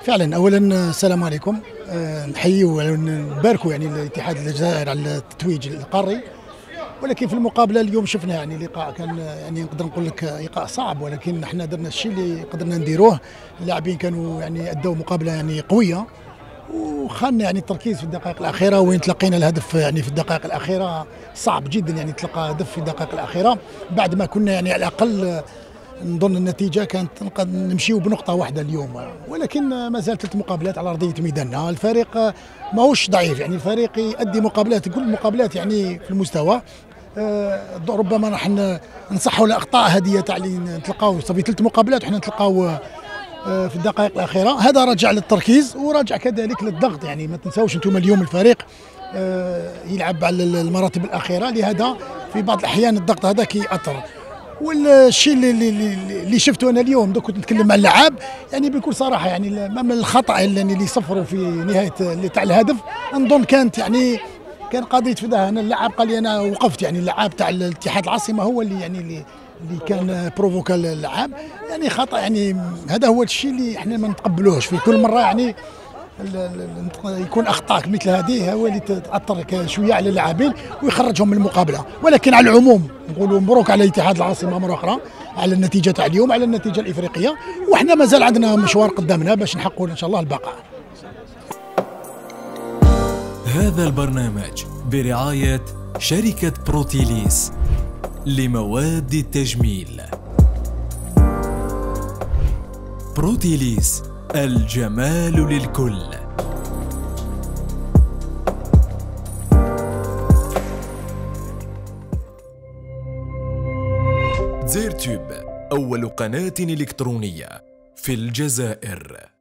فعلا اولا السلام عليكم. نحييو ونباركوا يعني الاتحاد الجزائر على التتويج القاري، ولكن في المقابله اليوم شفنا يعني لقاء كان يعني نقدر نقول لك لقاء صعب، ولكن احنا درنا الشيء اللي قدرنا نديروه. اللاعبين كانوا يعني ادوا مقابله يعني قويه، وخلنا يعني التركيز في الدقائق الاخيره، وين تلقينا الهدف يعني في الدقائق الاخيره. صعب جدا يعني تلقى هدف في الدقائق الاخيره بعد ما كنا يعني على الاقل نظن النتيجه كانت نقدر نمشيو بنقطه واحده اليوم، ولكن ما زالت 3 مقابلات على ارضيه ميداننا. الفريق ماهوش ضعيف، يعني الفريق يؤدي مقابلات، كل المقابلات يعني في المستوى. ربما راح نصحوا الاخطاء هذه تاع اللي نتلقاو في 3 مقابلات وحنا نتلقاو في الدقائق الاخيره. هذا رجع للتركيز ورجع كذلك للضغط. يعني ما تنساوش انتم اليوم الفريق يلعب على المراتب الاخيره، لهذا في بعض الاحيان الضغط هذا كيأثر. والشيء اللي شفته انا اليوم دوك كنت نتكلم مع اللعاب، يعني بكل صراحه يعني من الخطا اللي صفروا في نهايه تاع الهدف، نظن كانت يعني كان قضيه فداها. انا اللاعب قال لي انا وقفت، يعني اللاعب تاع الاتحاد العاصمه هو اللي يعني اللي كان بروفوكا اللاعب، يعني خطا. يعني هذا هو الشيء اللي احنا ما نتقبلوش في كل مره، يعني يكون اخطاء مثل هذه هو اللي تاثر شويه على اللاعبين ويخرجهم من المقابله. ولكن على العموم نقولوا مبروك على اتحاد العاصمه مره اخرى على النتيجه تاع اليوم، على النتيجه الافريقيه، واحنا مازال عندنا مشوار قدامنا باش نحققوا ان شاء الله البقاء. هذا البرنامج برعايه شركه بروتيليس لمواد التجميل. بروتيليس، الجمال للكل. زيرتوب، أول قناة إلكترونية في الجزائر.